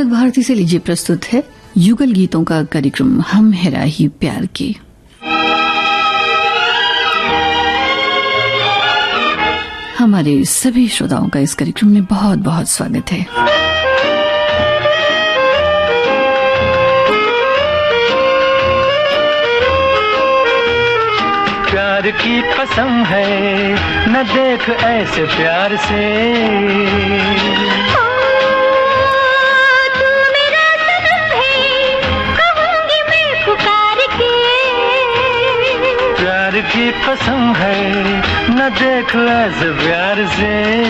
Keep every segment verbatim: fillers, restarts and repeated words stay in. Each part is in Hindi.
विविध भारती से लीजिए प्रस्तुत है युगल गीतों का कार्यक्रम हम हैं राही प्यार के। हमारे सभी श्रोताओं का इस कार्यक्रम में बहुत बहुत स्वागत है। प्यार की कसम है न देख ऐसे प्यार से, तू मेरा सनम है कहूंगी मैं पुकार के। प्यार की कसम है न देख ऐसे प्यार से,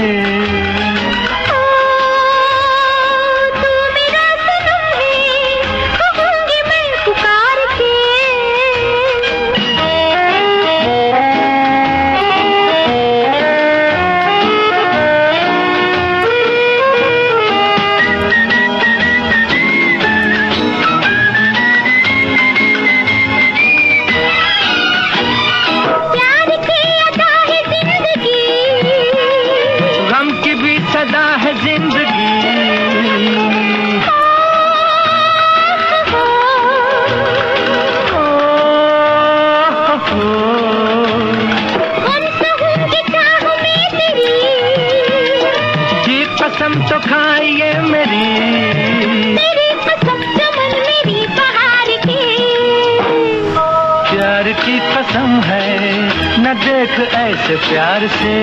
तो खाइए मेरी तेरी कसम चमन मेरी बहार की। प्यार की कसम है न देख ऐसे प्यार से,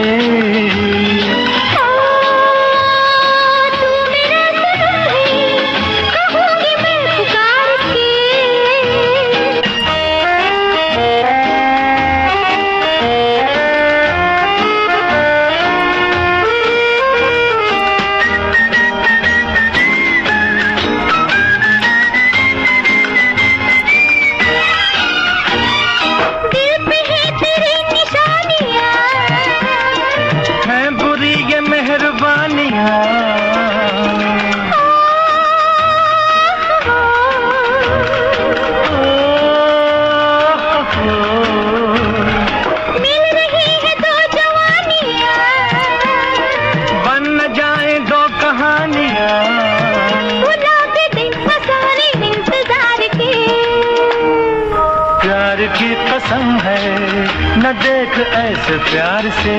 की कसम है न देख ऐसे प्यार से।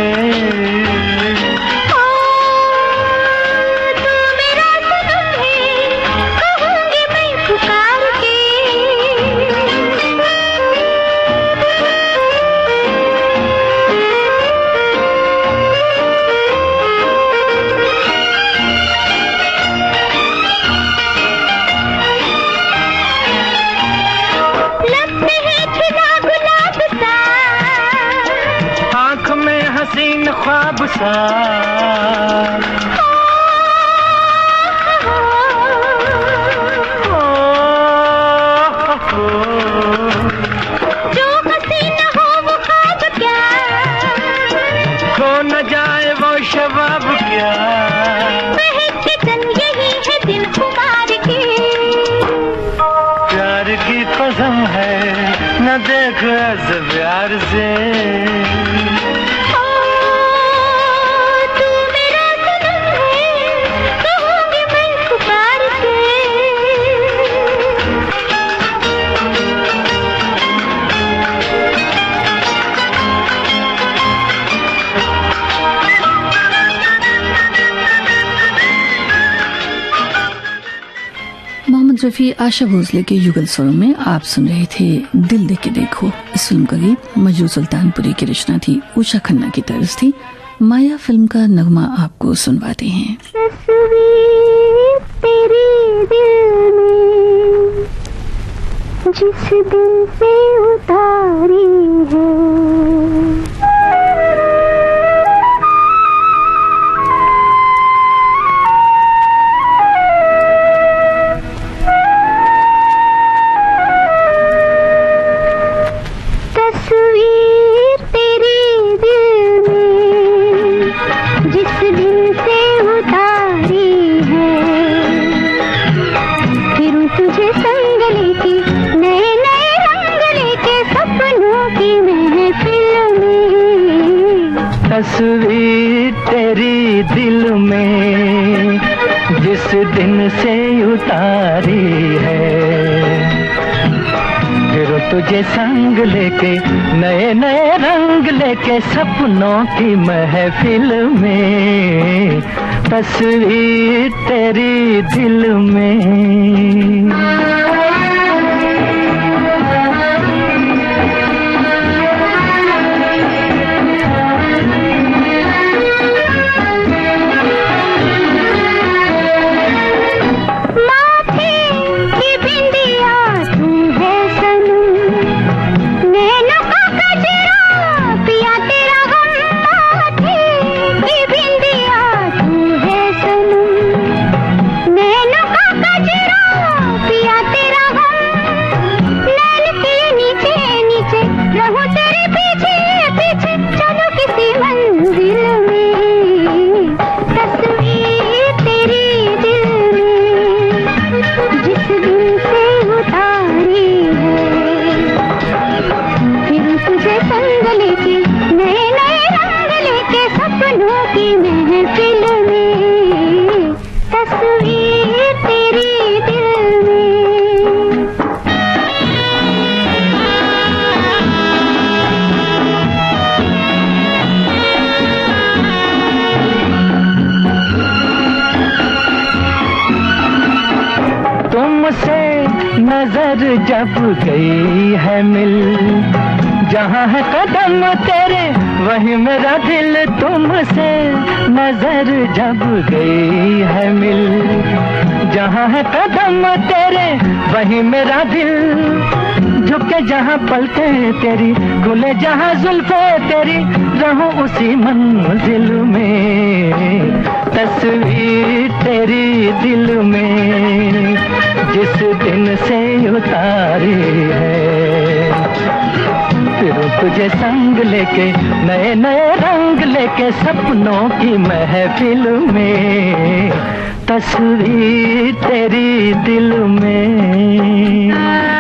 हसीन ख्वाब सा जो हसीन हो वो ख्वाब क्या, खो न जाए वो शबाब क्या, बहक के चल यही है दिल खुमार की। प्यार की कसम है न देख ऐसे प्यार से, रफी आशा भोसले के युगल स्वरों में आप सुन रहे थे दिल दे के देखो। इस फिल्म का गीत मजरू सुल्तानपुरी की रचना थी, उषा खन्ना की तर्ज थी। माया फिल्म का नगमा आपको सुनवाते हैं। तस्वीर तेरी दिल में जिस दिल से उतारी है, तस्वीर तेरी दिल में जिस दिन से उतारी है। फिर तुझे संग लेके नए नए रंग लेके सपनों की महफिल में, तस्वीर तेरी दिल में। नजर जब गई है मिल, जहाँ है कदम तेरे वही मेरा दिल। तुमसे नजर जब गई है मिल, जहाँ है कदम तेरे वही मेरा दिल। झुके जहाँ पलके तेरी, खुले जहाँ जुल्फे तेरी, रहूं उसी मंजिल में, तस्वीर तेरी दिल में, जिस दिन से उतारी है। फिर तुझे संग लेके नए नए रंग लेके सपनों की महफिल में, तस्वीर तेरी दिल में।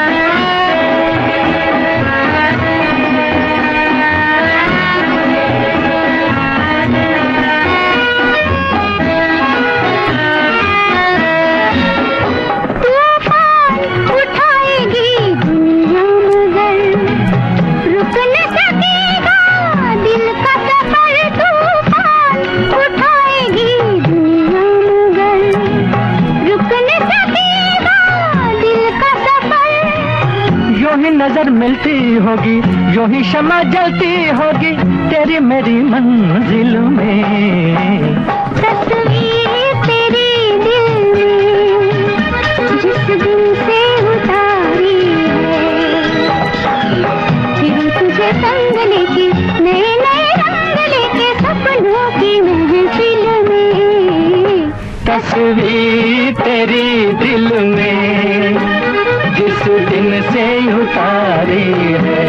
नजर मिलती होगी यूं ही शमा जलती होगी तेरी मेरी मंजिल में, तस्वीर तेरी दिल में, जिस दिन से उतारी है। फिर तुझे संग लेके नए नए रंग लेके सपनों की महफिल में, तस्वीर तेरी दिल में, जिस दिन से उतारी है।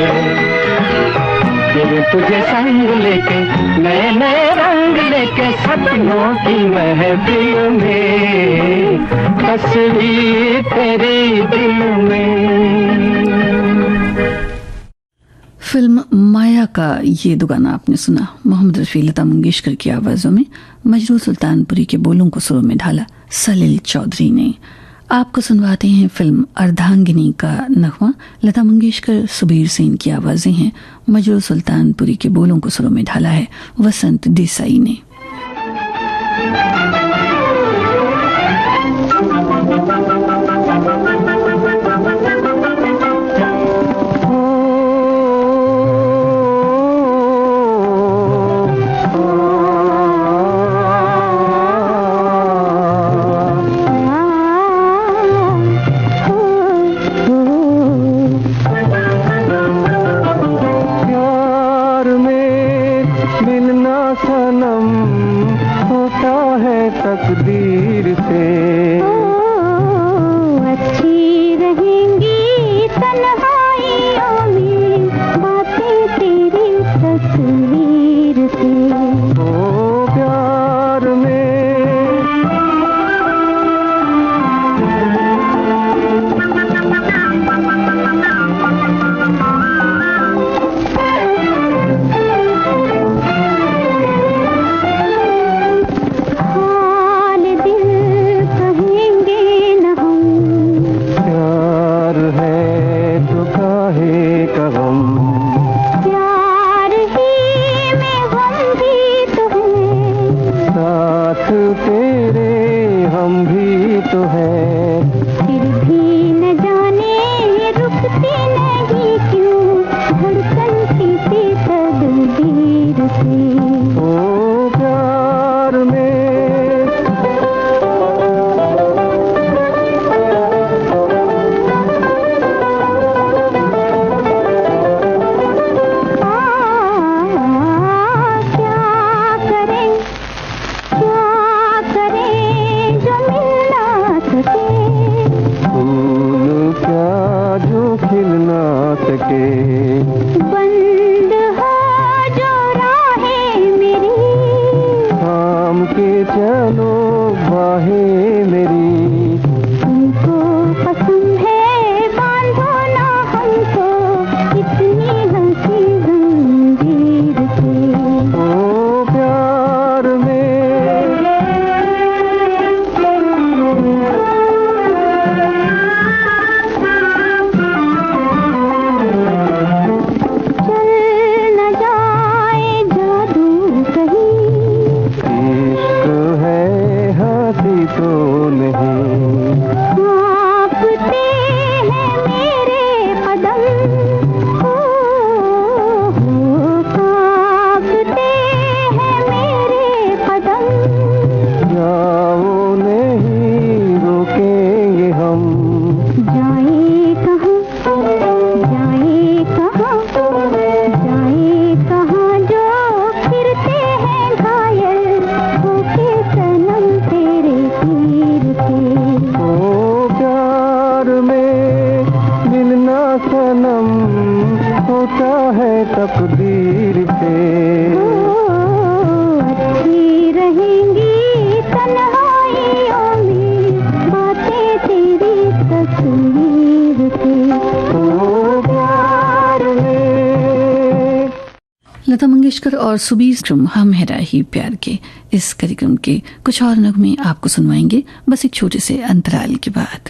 फिर तुझे संग लेके नए नए रंग लेके सपनों की महफिल में, तस्वीर तेरी दिल में। फिल्म माया का ये दो गाना आपने सुना मोहम्मद रफी, लता मंगेशकर की आवाजों में। मजरू सुल्तानपुरी के बोलों को सुरों में ढाला सलील चौधरी ने। आपको सुनवाते हैं फिल्म अर्धांगिनी का नगमा। लता मंगेशकर, सुबीर सेन की आवाजें हैं। मजरू सुल्तानपुरी के बोलों को सुरों में ढाला है वसंत देसाई ने। है तकदीर पे। अच्छी रहेंगी तन्हाइयों में बातें तेरी तस्वीर पे। ओ प्यार में। लता मंगेशकर और सुबीर कार्यक्रम हम हेरा ही प्यार के इस कार्यक्रम के कुछ और नगमे आपको सुनवाएंगे बस एक छोटे से अंतराल के बाद।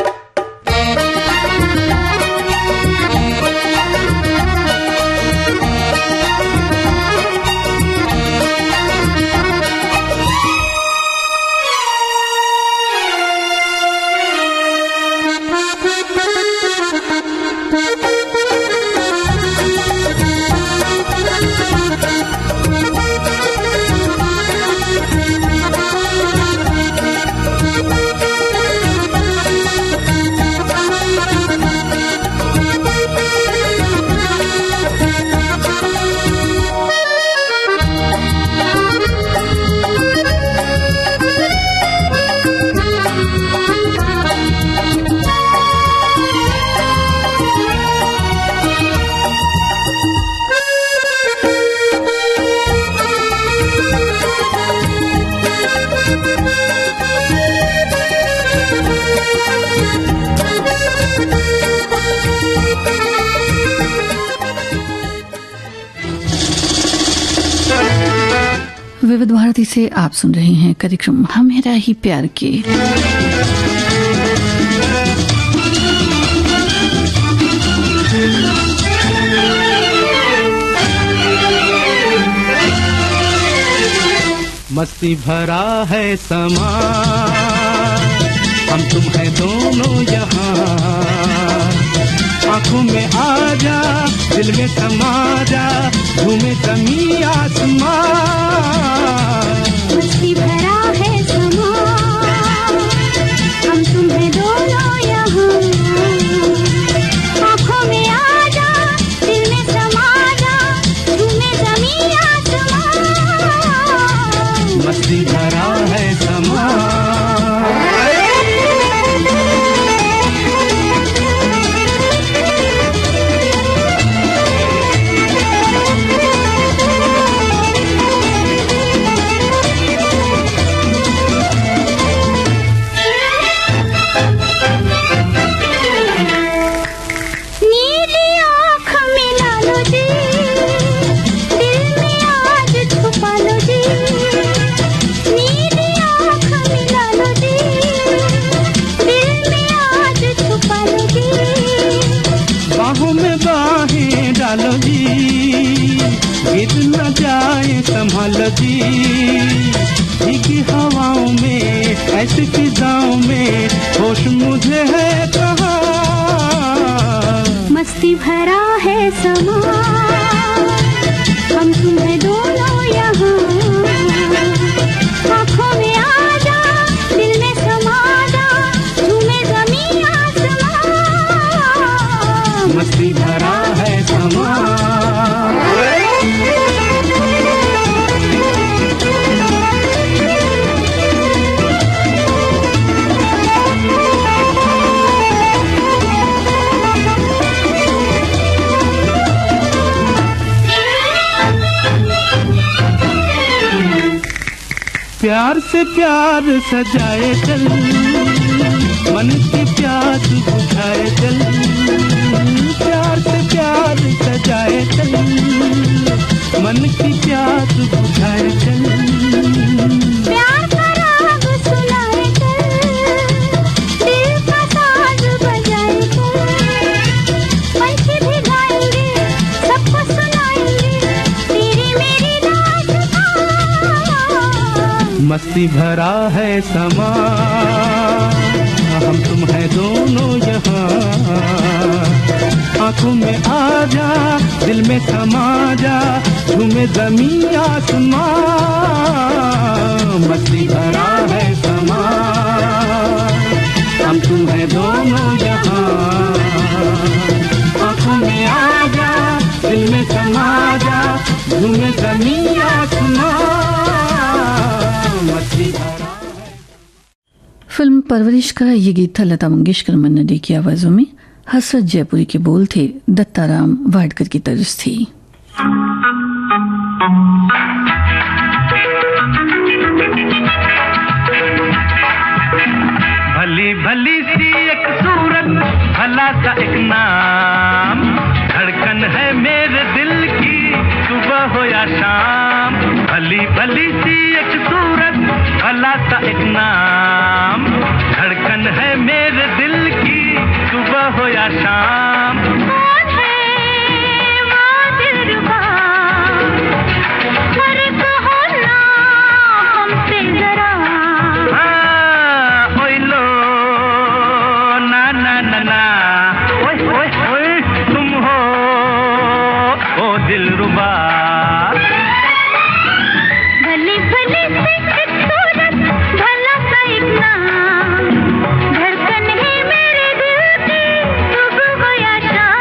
विविध भारती से आप सुन रहे हैं कार्यक्रम हम हेरा ही प्यार के। मस्ती भरा है समा, हम तुम है दोनों यहाँ। आंखों में आ जा, दिल में समा जा, झूमे जमीन आसमां। मस्ती भरा है समा, हम तुम है दोनों यहाँ। आँखों में आ जा, दिल में समा जा, झूमे जमीन आसमां। मस्ती भरा है समा। संभालो जी, भीगी हवाओं में, ऐसी फिजाओं में, होश मुझे है कहाँ। मस्ती भरा है समा, हम तुम्हें दोनों यहाँ। आँखों में आ जा, दिल में समा जा, झूमे ज़मीन आसमां। मस्ती भरा है समा। प्यार से प्यार सजाए चल, मन की प्यास बुझाए चल। प्यार से प्यार सजाए चल, मन की प्यास बुझाए चल। प्यार का राग सुनाए चल, दिल का साज बजाए चल। पंछी भी गाएंगे, सबको सुनाएंगे, तेरी मेरी दास्तां। मस्ती भरा है समा, हम तुम है दोनों यहाँ। आंखों में आ जा, दिल में समा जा, झूमे ज़मीन आसमां। मस्ती भरा है समा, हम तुम है दोनों यहाँ। आंखों में आ जा, दिल में समा जा, झूमे ज़मीन आसमां। मस्ती भरा। फिल्म परवरिश का ये गीत था लता मंगेशकर मन्ना डे की आवाजों में। हसरत जयपुरी के बोल थे, दत्ताराम वाडकर की तर्ज थी। भली भली सी एक सूरत, भला सा एक नाम, धड़कन है मेरे दिल की सुबह हो या शाम। भली भली सी एक सूरत, भला सा एक नाम, धड़कन है मेरे दिल की सुबह हो या शाम। कौन है वो दिलरुबा, अरे कहो ना हमसे जरा। हाँ, ओए लो ना ना ना ना, ओए ओए ओए तुम हो ओ दिलरुबा। भली भली सी एक सूरत, भला सा एक नाम, धड़कन है मेरे दिल की सुबह हो या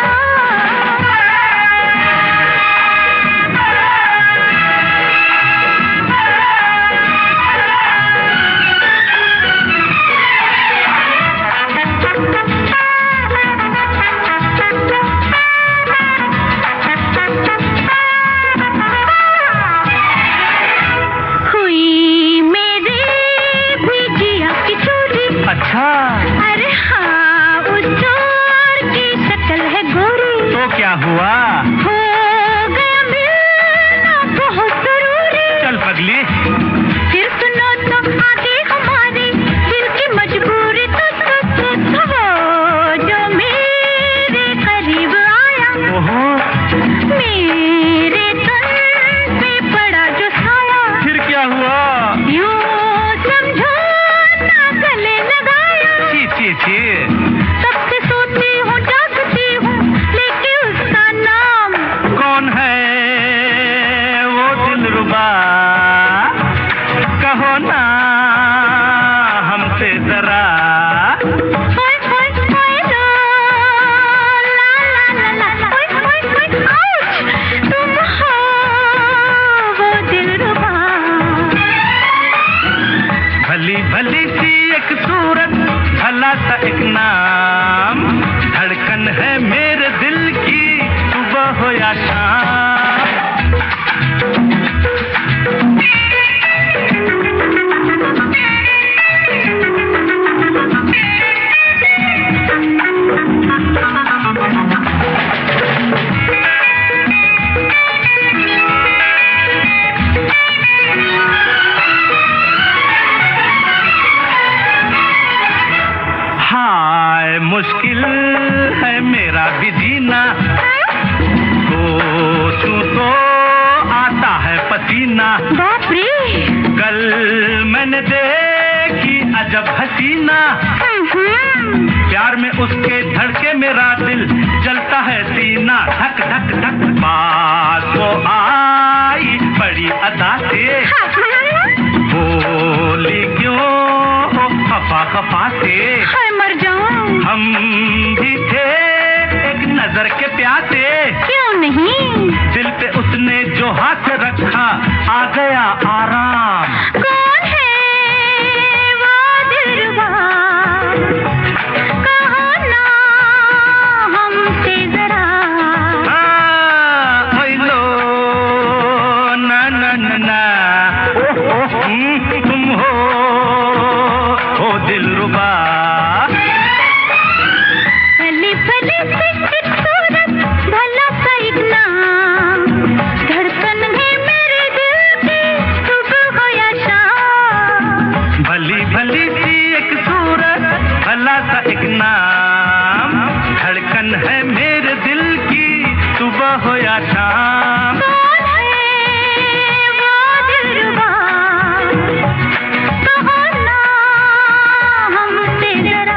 हुई मेरे भी जिया की चोरी। अच्छा अरे हाँ, उस चोर की शक्ल है गोरी। तो क्या हुआ? हो गया मिलना बहुत जरूरी। चल पगली। फिर सुनो तो आगे हमारी दिल की मजबूरी। तो तो तो तो वो जो मेरे करीब आया, ओहो, मेरे तन पे पड़ा जो साया। फिर क्या हुआ? यूं समझो ना गले लगाया। छी छी छी, तब से सोती हूँ जागती हूँ, लेके उसका नाम। कौन है वो दिलरुबा, कहो ना हमसे जरा। ओए ओए ओए लो, ला ला ला ला, ओए ओए ओए, आउच, तुम हो वो दिलरुबा। भली भली सी एक सूरत, भला सा एक नाम, धड़कन है मेरे दिल की सुबह हो या शाम। हाय मुश्किल है मेरा भी जीना, सोचूं तो आता है पसीना। बाप रे। कल मैंने देखी अजब हसीना, हम्म, प्यार में उसके धड़के मेरा दिल, जलता है सीना धक धक धक। पास वो आई बड़ी अदा से, बोली क्यों खफा खफा से। हाय मर जाऊं। हम भी थे एक नजर के प्यासे, क्यों नहीं। दिल पे उसने जो हाथ रखा आ गया आराम। कौन है वो दिलरुबा, कहो ना हमसे जरा। हाँ, ओए लो ना ना ना ना, ओह ओह हम्म, तुम हो ओ दिलरुबा। भली भली सी एक सूरत, भला सा एक नाम, धड़कन है मेरे दिल की सुबह हो या शाम। भली भली सी एक सूरत, भला सा एक नाम, धड़कन है मेरे दिल की सुबह हो या शाम। कौन है वो दिलरुबा, कहो ना हमसे जरा।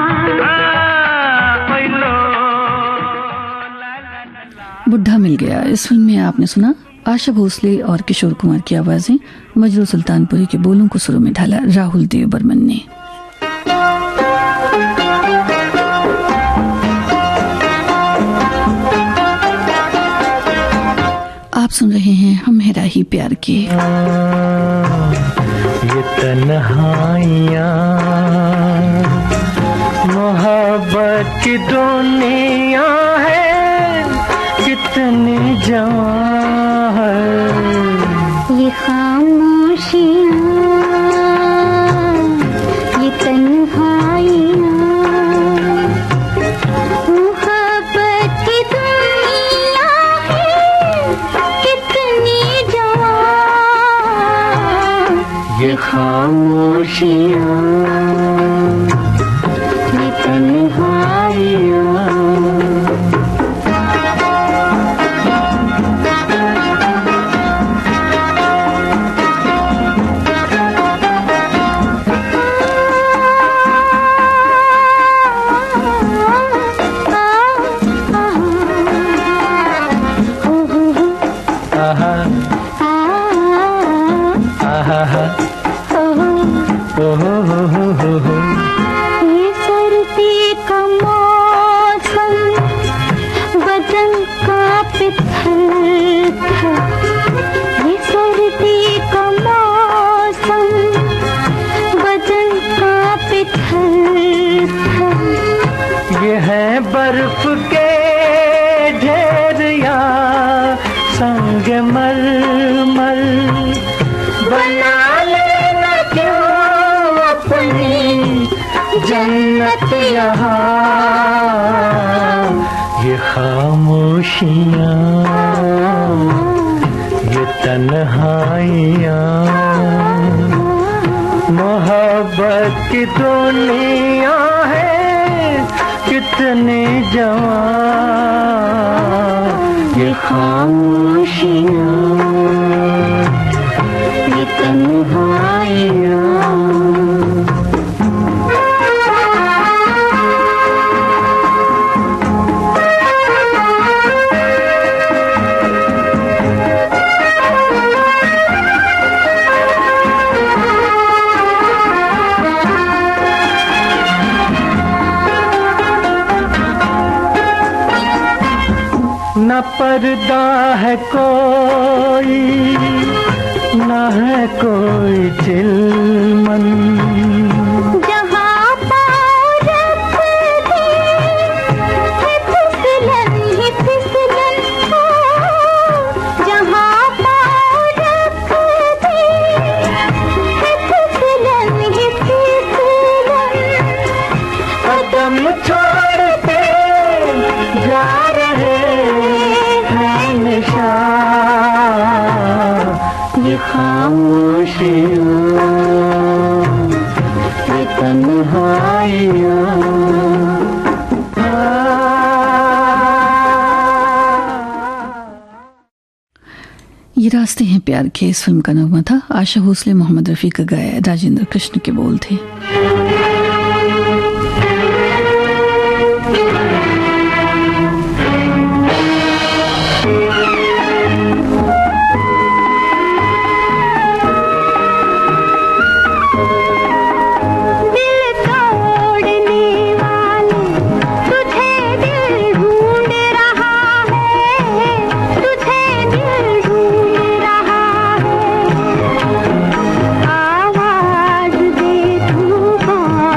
हाँ, ओए लो, ला ला ला ला। बुढ़ा मिल गया। इस फिल्म में आपने सुना आशा भोसले और किशोर कुमार की आवाजें, मजरू सुल्तानपुरी के बोलों को सुरों में ढाला राहुल देव बर्मन ने। आप सुन रहे हैं हम है राही प्यार के। ये तन्हाइयाँ मोहब्बत की दुनिया है कितनी जवां है। ये खामोशियाँ, ये तन्हाइयाँ, मोहब्बत की दुनिया है कितनी जवां। ये खामोशियाँ, ये तन्हाइयाँ। ये सर्दी का मौसम बदन का पिथल था। ये सर्दी का मौसम बदन का पिथल था। ये है बर्फ के ढेर या संग मरमर। बना लेना क्यों अपनी जन्नत यहाँ। ये खामोशियाँ, ये तन्हाइयाँ, मोहब्बत की दुनिया है कितनी जवां। ये खामोशियाँ, ये तन्हाइयाँ। न पर्दा है कोई, न है कोई चिलमन। जहाँ पाँव रख दे है फिसलन ही फिसलन हो। जहाँ पाँव रख दे है फिसलन ही फिसलन। कदम छोड़ते जा रहे हैं निशान। ये खामोशियाँ, ये तन्हाइयाँ। ये रास्ते हैं प्यार के इस फिल्म का नगमा था। आशा भोसले, मोहम्मद रफी का गाया, राजेंद्र कृष्ण के बोल थे। आवाज दे तू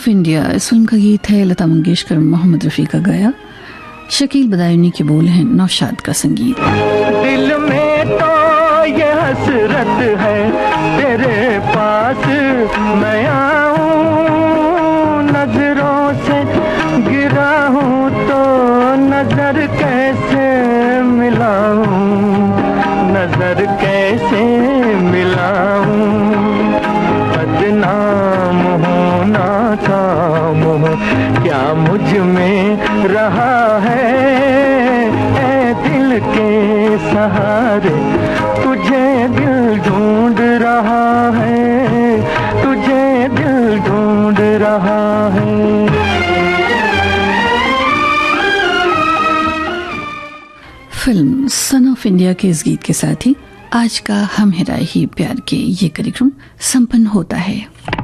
ऑफ इंडिया इस फिल्म का गीत है लता मंगेशकर मोहम्मद रफी का गाया, शकील बदायूनी के बोल हैं, नौशाद का संगीत। दिल में तो ये हसरत है तेरे पास मैं आऊं, नजरों से गिरा हूं तो नजर कैसे मिलाऊं, नजर कैसे मिलाऊं, बदनाम होना काम हो क्या मुझ में रहा है, ऐ दिल के सहारे तुझे दिल ढूंढ रहा है, तुझे दिल ढूंढ रहा है। फिल्म सन ऑफ इंडिया के इस गीत के साथ ही आज का हम हेराए ही प्यार के ये कार्यक्रम संपन्न होता है।